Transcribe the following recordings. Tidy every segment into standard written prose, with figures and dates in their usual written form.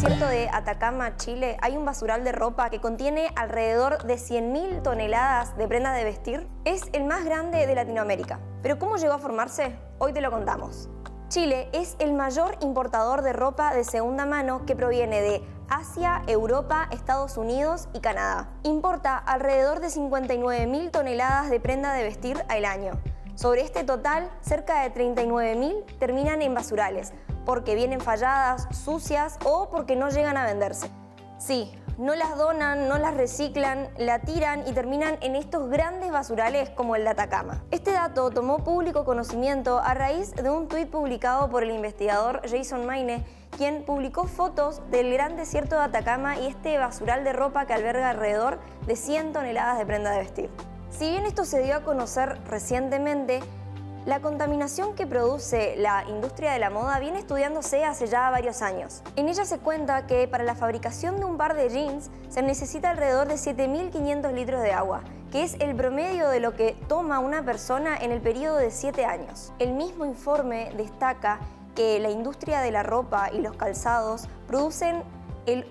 desierto de Atacama, Chile, hay un basural de ropa que contiene alrededor de 100.000 toneladas de prendas de vestir. Es el más grande de Latinoamérica. ¿Pero cómo llegó a formarse? Hoy te lo contamos. Chile es el mayor importador de ropa de segunda mano que proviene de Asia, Europa, Estados Unidos y Canadá. Importa alrededor de 59.000 toneladas de prenda de vestir al año. Sobre este total, cerca de 39.000 terminan en basurales, porque vienen falladas, sucias o porque no llegan a venderse. Sí, no las donan, no las reciclan, la tiran y terminan en estos grandes basurales como el de Atacama. Este dato tomó público conocimiento a raíz de un tuit publicado por el investigador Jason Mayne, quien publicó fotos del gran desierto de Atacama y este basural de ropa que alberga alrededor de 100 toneladas de prenda de vestir. Si bien esto se dio a conocer recientemente, la contaminación que produce la industria de la moda viene estudiándose hace ya varios años. En ella se cuenta que para la fabricación de un par de jeans se necesita alrededor de 7.500 litros de agua, que es el promedio de lo que toma una persona en el periodo de 7 años. El mismo informe destaca que la industria de la ropa y los calzados producen el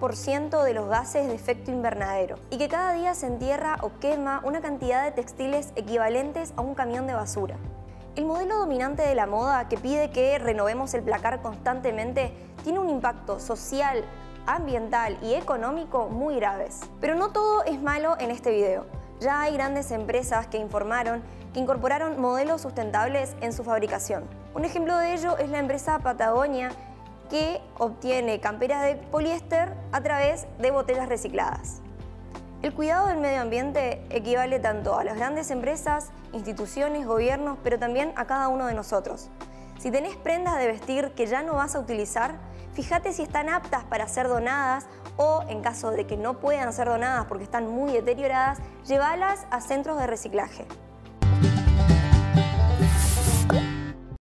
8% de los gases de efecto invernadero y que cada día se entierra o quema una cantidad de textiles equivalentes a un camión de basura. El modelo dominante de la moda, que pide que renovemos el placar constantemente, tiene un impacto social, ambiental y económico muy graves. Pero no todo es malo en este video. Ya hay grandes empresas que informaron que incorporaron modelos sustentables en su fabricación. Un ejemplo de ello es la empresa Patagonia, que obtiene camperas de poliéster a través de botellas recicladas. El cuidado del medio ambiente equivale tanto a las grandes empresas, instituciones, gobiernos, pero también a cada uno de nosotros. Si tenés prendas de vestir que ya no vas a utilizar, fíjate si están aptas para ser donadas o, en caso de que no puedan ser donadas porque están muy deterioradas, llévalas a centros de reciclaje.